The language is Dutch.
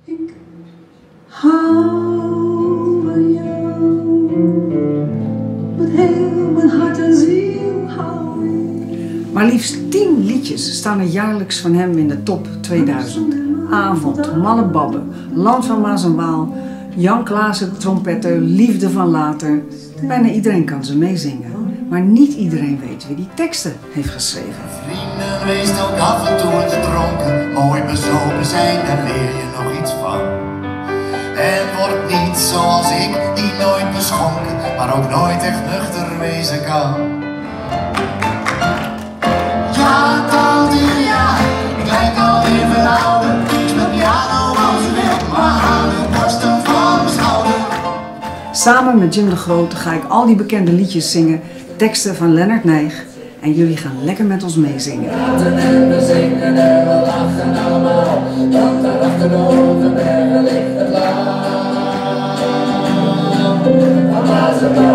Ik hou van jou, met heel mijn hart en ziel hou ik. Maar liefst 10 liedjes staan er jaarlijks van hem in de top 2000. Avond, Malle Babbe, Land van Maas en Waal, Jan Klaassen, trompetter, Liefde van Later. Bijna iedereen kan ze meezingen, maar niet iedereen weet wie die teksten heeft geschreven. Vrienden, wees ook af en toe eens dronken. Mooi bezopen zijn, daar leer je nog iets van. En word niet zoals ik, die nooit beschonken, maar ook nooit echt nuchter wezen kan. Ja, tante, ja, ik lijk alweer verouderd. Ik speel piano als je wilt, maar aan de borsten van mijn schouder. Samen met Jim de Groot ga ik al die bekende liedjes zingen, teksten van Lennart Nijg. En jullie gaan lekker met ons meezingen. En we zingen en we lachen allemaal, want daar achter de hoge bergen ligt het land. Van Maas en Waal.